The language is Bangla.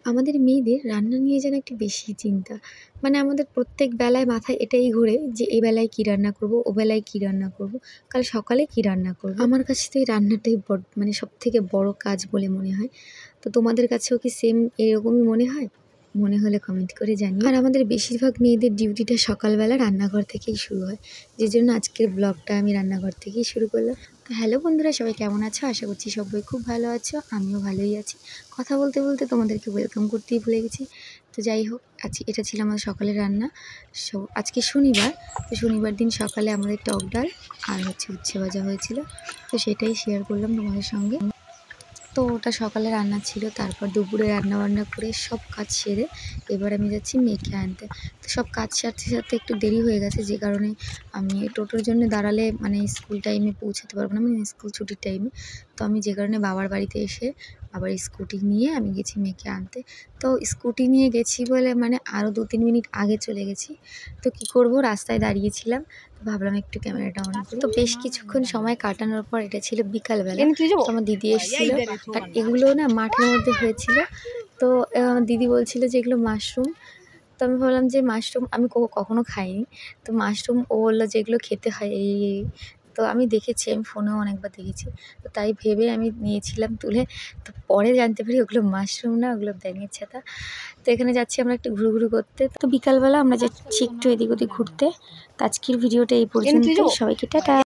আমাদের মেয়েদের রান্না নিয়ে যেন একটু বেশি চিন্তা। মানে আমাদের প্রত্যেক বেলায় মাথায় এটাই ঘোরে যে এ বেলায় কী রান্না করব, ও বেলায় কী রান্না করব, কাল সকালে কী রান্না করব। আমার কাছে তো এই রান্নাটাই মানে সবথেকে বড় কাজ বলে মনে হয়। তো তোমাদের কাছেও কি সেম এরকমই মনে হয়? মনে হলে কমেন্ট করে জানিও। আর আমাদের বেশিরভাগ মেয়েদের ডিউটিটা সকালবেলা রান্নাঘর থেকেই শুরু হয়, যে জন্য আজকের ব্লগটা আমি রান্নাঘর থেকেই শুরু করলাম। তো হ্যালো বন্ধুরা, সবাই কেমন আছো? আশা করছি সবাই খুব ভালো আছো, আমিও ভালোই আছি। কথা বলতে বলতে তোমাদেরকে ওয়েলকাম করতেই ভুলে গেছি। তো যাই হোক, এটা ছিল আমাদের সকালের রান্না। আজকে শনিবার, তো শনিবার দিন সকালে আমাদের টক ডাল আর উচ্ছে ভাজা হয়েছিল। তো সেটাই শেয়ার করলাম তোমাদের সঙ্গে। তো ওটা সকালে রান্না ছিল। তারপর দুপুরে রান্নাবান্না করে সব কাজ সেরে এবার আমি যাচ্ছি মেয়েকে আনতে। তো সব কাজ সারতে সারতে একটু দেরি হয়ে গেছে, যে কারণে আমি টোটোর জন্য দাঁড়ালে মানে স্কুল টাইমে পৌঁছাতে পারবো না, মানে স্কুল ছুটির টাইমে। তো আমি যে কারণে বাবার বাড়িতে এসে আবার স্কুটি নিয়ে আমি গেছি মেয়েকে আনতে। তো স্কুটি নিয়ে গেছি বলে মানে আরও 2-3 মিনিট আগে চলে গেছি। তো কি করব, রাস্তায় দাঁড়িয়েছিলাম, ভাবলাম একটু ক্যামেরাটা অন করি। তো বেশ কিছুক্ষণ সময় কাটানোর পর, এটা ছিল বিকালবেলা, তো আমার দিদি এসেছিলো। আর এগুলো না মাঠের মধ্যে হয়েছিল। তো আমার দিদি বলছিল যে এগুলো মাশরুম। তো আমি ভাবলাম যে মাশরুম আমি কখনো খাইনি। তো মাশরুম ও বললো যে এগুলো খেতে হয় এই। তো আমি দেখেছি, আমি ফোনেও অনেকবার দেখেছি। তো তাই ভেবে আমি নিয়েছিলাম তুলে। তো পরে জানতে পারি ওগুলো মাশরুম না, ওগুলো ব্যাঙের ছাতা। তো এখানে যাচ্ছি আমরা একটু ঘুরু করতে। তো বিকালবেলা আমরা যাচ্ছি একটু এদিক ওদিক ঘুরতে। তো আজকের ভিডিওটা এই পর্যন্তই। সবাইকে টাটা।